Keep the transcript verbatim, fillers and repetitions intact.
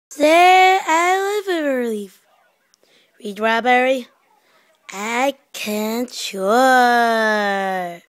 There I live a relief. Read Strawberry. I can't sure.